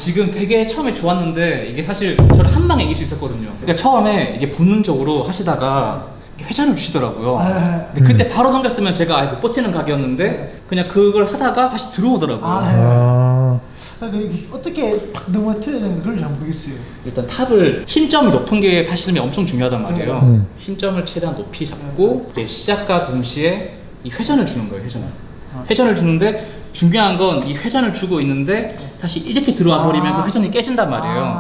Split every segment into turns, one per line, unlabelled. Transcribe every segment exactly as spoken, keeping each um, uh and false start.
지금 되게 처음에 좋았는데 이게 사실 저를 한 방에 이길 수 있었거든요. 그러니까 처음에 이게 본능적으로 하시다가 회전을 주시더라고요. 아, 근데 그때 음. 바로 넘겼으면 제가 아예 못 버티는 각이었는데 그냥 그걸 하다가 다시 들어오더라고요. 아,
아. 어떻게 팍 넘어뜨려야 되는 걸 잘 모르겠어요.
일단 탑을 힘점이 높은 게 팔씨름이 엄청 중요하단 말이에요. 음. 힘점을 최대한 높이 잡고 이제 시작과 동시에 이 회전을 주는 거예요. 회전을. 아. 회전을 주는데 중요한 건 이 회전을 주고 있는데 다시 이렇게 들어와 버리면 아. 그 회전이 깨진단 말이에요.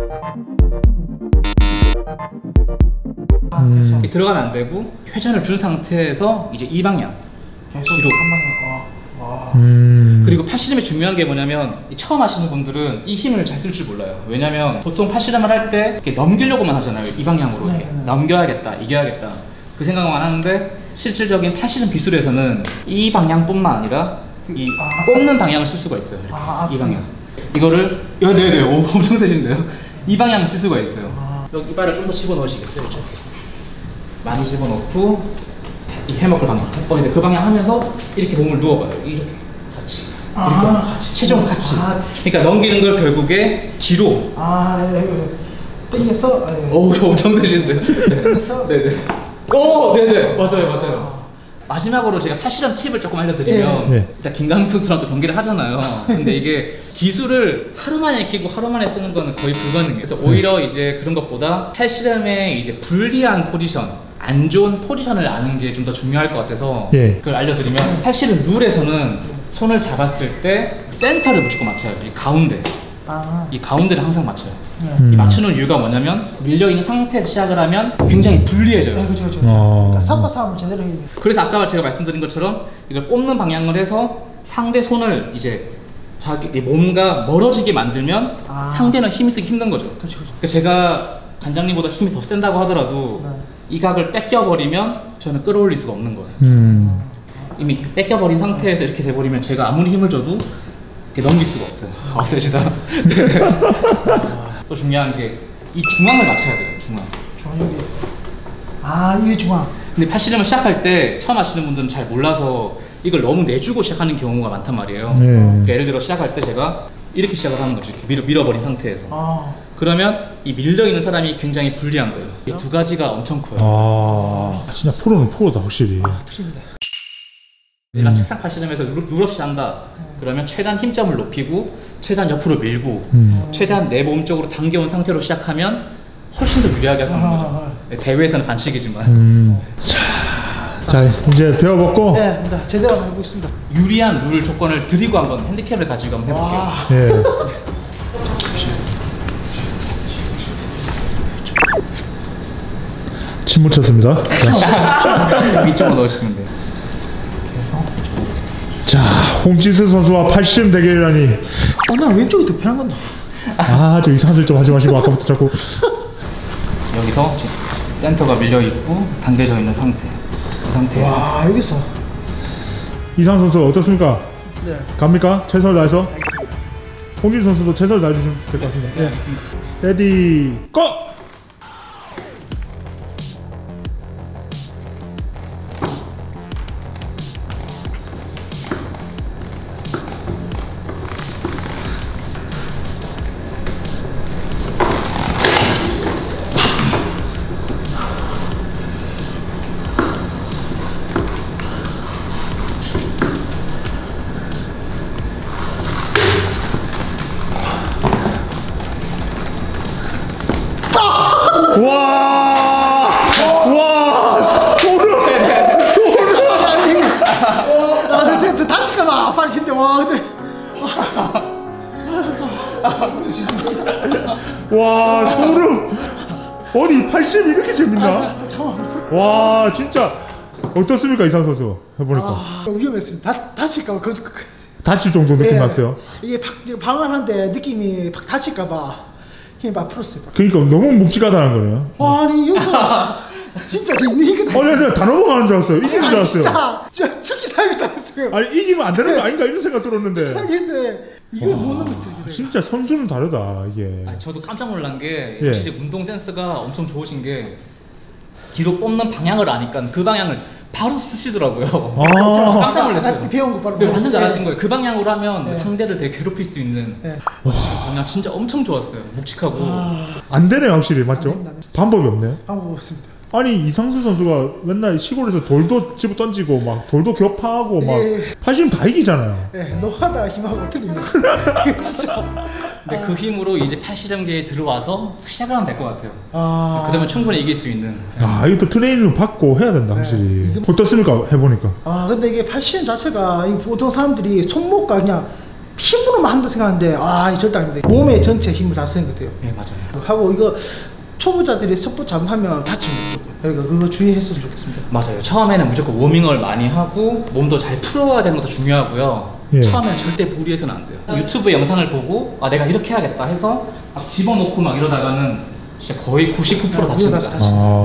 아. 음. 들어가면 안 되고 회전을 준 상태에서 이제 이 방향
계속 뒤로 한 방향. 와.
음. 그리고 팔씨름이 중요한 게 뭐냐면 처음 하시는 분들은 이 힘을 잘 쓸 줄 몰라요. 왜냐면 보통 팔씨름을 할 때 이렇게 넘기려고만 하잖아요. 이 방향으로 이렇게 네, 네. 넘겨야겠다, 이겨야겠다 그 생각만 하는데 실질적인 팔씨름 기술에서는 이 방향뿐만 아니라 이 아, 뽑는 방향을 쓸 수가 있어요. 이렇게. 아, 이 방향. 이거를 네네 오, 엄청 세신데요. 이 방향을 쓸 수가 있어요. 아. 여기 이빨을 좀 더 집어넣으시겠어요? 이렇게 많이 집어넣고 이 해먹을 방향. 어, 근데 그 방향 하면서 이렇게 몸을 누워봐요. 이렇게 같이. 아, 같이. 체중을 같이. 아, 그러니까 넘기는 걸 결국에 뒤로. 아, 예, 예.
땡겼어? 아, 예.
오, 엄청 세신데요. 네. 땡겼어? 네네. 오, 네네. 맞아요, 맞아요. 마지막으로 제가 팔씨름 팁을 조금 알려드리면 네. 일단 김강민 선수랑 또 경기를 하잖아요. 근데 이게 기술을 하루 만에 익히고 하루 만에 쓰는 거는 거의 불가능해요. 그래서 오히려 이제 그런 것보다 팔씨름의 이제 불리한 포지션, 안 좋은 포지션을 아는 게 좀 더 중요할 것 같아서 예. 그걸 알려드리면 팔씨름 룰에서는 손을 잡았을 때 센터를 무조건 맞춰요. 이 가운데. 아. 이 가운데를 항상 맞춰요. 음. 이 맞추는 이유가 뭐냐면 밀려있는 상태에서 시작을 하면 굉장히 불리해져요. 네, 그렇죠, 그렇죠. 어. 그러니까 삿바 싸움을 제대로 해야 돼요. 그래서 아까 제가 말씀드린 것처럼 이걸 뽑는 방향을 해서 상대 손을 이제 자기 몸과 멀어지게 만들면 아. 상대는 힘이 쓰기 힘든 거죠. 그렇죠, 그렇죠. 그러니까 제가 관장님보다 힘이 더 센다고 하더라도 네. 이 각을 뺏겨버리면 저는 끌어올릴 수가 없는 거예요. 음. 이미 뺏겨버린 상태에서 이렇게 돼버리면 제가 아무리 힘을 줘도 이렇게 넘길 수가 없어요. 아, 세시다. 네. 또 중요한 게 이 중앙을 맞춰야 돼요. 중앙.
중앙이. 아, 이게 중앙.
근데 팔씨름을 시작할 때 처음 하시는 분들은 잘 몰라서 이걸 너무 내주고 시작하는 경우가 많단 말이에요. 네. 그러니까 예를 들어 시작할 때 제가 이렇게 시작을 하는 거죠. 이렇게 밀어, 밀어버린 상태에서. 아. 그러면 이 밀려 있는 사람이 굉장히 불리한 거예요. 이 두 가지가 엄청 커요.
아, 진짜 프로는 프로다 확실히. 아,
틀린다.
얘랑 음. 책상 팔씨름에서 룰 없이 한다. 그러면 최대한 힘점을 높이고 최대한 옆으로 밀고 음. 최대한 내 몸 쪽으로 당겨온 상태로 시작하면 훨씬 더 유리하게 할 수 있는 아, 거죠. 아, 대회에서는 반칙이지만. 음.
자, 자, 이제 배워봤고.
네, 네, 제대로 한번 해보겠습니다.
유리한 룰 조건을 드리고 한번 핸디캡을 가지고 한번 해볼게요. 네.
침 묻혔습니다.
이쪽으로 넣으시면 돼요.
자, 홍진수 선수와 팔씨름 대결이라니.
어, 난 왼쪽이 더 편한 건데.
아, 저 이상한 소리 좀 하지 마시고 아까부터 자꾸.
여기서 센터가 밀려 있고 당겨져 있는 상태. 그 상태에서.
와, 여기서.
이상한 선수 어떻습니까?
네.
갑니까? 최선을 다해서.
알겠습니다.
홍진수 선수도 최선을 다해주시면 될 것 같습니다.
네, 알겠습니다.
레디, 고! 와! 와! 소름! 소름!
아니, 아, 근데 쟤 다칠까봐 아파할 텐데, 와, 근데.
와, 소름! 아니, 팔씨름 이렇게 재밌나? 와, 진짜. 어떻습니까, 이상 선수? 해보니까.
아, 위험했습니다. 다, 다칠까봐. 그, 그,
다칠 정도 느낌
예,
났어요?
이게 박, 방어하는데 느낌이 박 다칠까봐. 힘이 막 풀었어요.
그러니까 너무 묵직하다는 거네요.
아니 여기서 진짜 저 있는 이거
아니 내가 다 넘어가는 줄 알았어요. 이기는 줄 알았어요.
진짜 저 축기 사기 당했어요.
아니 이기면 안 되는 거 아닌가 이런 생각 들었는데.
축기 사기인데 이걸 못 넘었더니.
진짜 선수는 다르다 이게.
아니, 저도 깜짝 놀란 게 확실히 예. 운동 센스가 엄청 좋으신 게 뒤로 뽑는 방향을 아니까 그 방향을 바로 쓰시더라고요.
아.
깜짝 놀랐어요.
아, 배운 거 바로.
네, 완전 잘하신
네.
거예요. 그 방향으로 하면
네.
상대를 되게 괴롭힐 수 있는.
네.
그냥 진짜 엄청 좋았어요. 묵직하고.
아,
안 되네요, 확실히. 맞죠?
안 됩니다, 안 됩니다.
방법이 없네요.
방법 없습니다.
아니 이상수 선수가 맨날 시골에서 돌도 집어 던지고 막 돌도 격파하고 막
예.
팔씨름 다 이기잖아요.
예, 노하다 힘하고 틀립니다. 이게 진짜.
근데 그 힘으로 이제 팔씨름계에 들어와서 시작을 하면 될 것 같아요.
아.
그러면 충분히 이길 수 있는.
아 이거 또 트레이닝을 받고 해야 된다 확실히.
네, 이거-
어떻습니까 해보니까?
아, 근데 이게 팔씨름 자체가 이 보통 사람들이 손목과 그냥 힘으로만 한다 생각하는데 아, 이 절대 아닙니다. 몸의 전체 힘을 다 쓰는 것 같아요.
네, 맞아요.
하고 이거 초보자들이 섭부 잘하면 다칩니다. 그러니까 그거 주의했으면 좋겠습니다.
맞아요. 처음에는 무조건 워밍을 많이 하고 몸도 잘 풀어야 되는 것도 중요하고요.
예.
처음에는 절대 무리해서는 안 돼요. 유튜브 영상을 보고 아 내가 이렇게 해야겠다 해서 막 집어넣고 막 이러다가는 진짜 거의 구십구 퍼센트 다칩니다.
다시, 다시.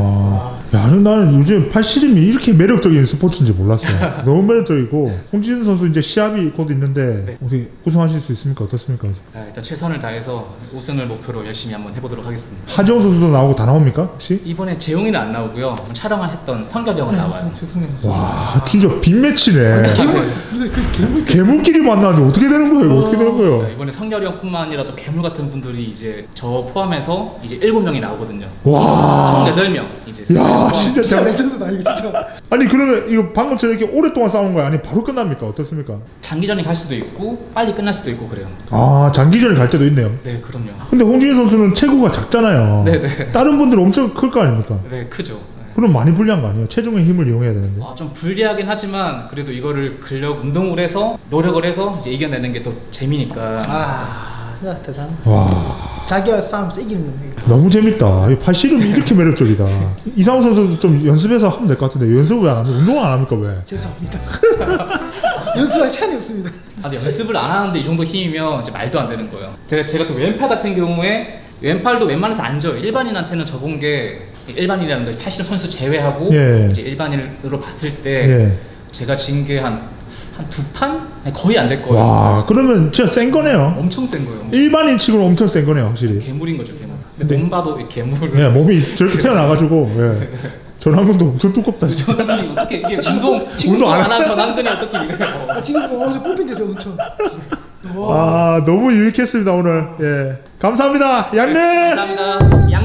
아, 야, 나는 요즘 팔씨름이 이렇게 매력적인 스포츠인지 몰랐어요. 너무 매력적이고 홍진수 선수 이제 시합이 곧 있는데
네.
어떻게 우승하실 수 있습니까? 어떻습니까?
아, 일단 최선을 다해서 우승을 목표로 열심히 한번 해보도록 하겠습니다.
하지원 선수도 나오고 다 나옵니까 혹시?
이번에 재용이는 안 나오고요. 촬영을 했던 성결형은 나와요.
백승님 선수.
와, 진짜 빅매치네.
괴물, 이거 그 괴물.
개물끼리 만나는데 어떻게 되는 거예요? 이거 어떻게 되는 거예요?
이번에 성결형뿐만 아니라 괴물 같은 분들이 이제 저 포함해서 이제 일곱 명이 나오거든요.
와.
총 여덟 명 이제.
야, 진짜
진짜
잘-
레전드다 이거 진짜.
아니 그러면 이거 방금처럼 이렇게 오랫동안 싸운 거야? 아니 바로 끝납니까? 어떻습니까?
장기전이 갈 수도 있고 빨리 끝날 수도 있고 그래요.
아 장기전에 갈 때도 있네요.
네, 그럼요.
근데 홍진희 선수는 체구가 작잖아요.
네네.
다른 분들은 엄청 클 거 아닙니까?
네, 크죠. 네.
그럼 많이 불리한 거 아니에요? 체중의 힘을 이용해야 되는데.
아, 좀 불리하긴 하지만 그래도 이거를 근력 운동을 해서 노력을 해서 이제 이겨내는 게 더 재미니까.
아, 진짜 대단.
와
자기가 싸움에서 이기는 거네.
너무 재밌다. 이 팔씨름이 이렇게 매력적이다. 이상호 선수도 좀 연습해서 하면 될 것 같은데 연습을 왜 안 합니까? 운동을 안 합니까 왜?
죄송합니다. 연습할 시간이 없습니다.
아, 근데 연습을 안 하는데 이 정도 힘이면 이제 말도 안 되는 거예요. 제가 제가 또 왼팔 같은 경우에 왼팔도 웬만해서 안 져요. 일반인한테는 저본 게 일반인이라는 걸 팔씨름 선수 제외하고
예.
이제 일반인으로 봤을 때
예.
제가 진 게 한 한 두 판? 아니, 거의 안 될 거예요.
와 그러면 진짜 센 거네요.
엄청 센 거예요. 엄청.
일반인 치고는 엄청 센 거네요 확실히.
괴물인 거죠, 괴물. 근데
근데-
몸 봐도 이 괴물을.
예, 몸이 저렇게 태어나가지고 예. 전완근도 엄청 두껍다 진짜.
전완근이 어떻게 이게 운동 운동
운동 안
안 한 전완근이 어떻게 이래요?
아, 지금 뭐 어제 뽑힌 데서 엄청. 와.
아 너무 유익했습니다 오늘. 예 감사합니다 양님.
감사합니다. 양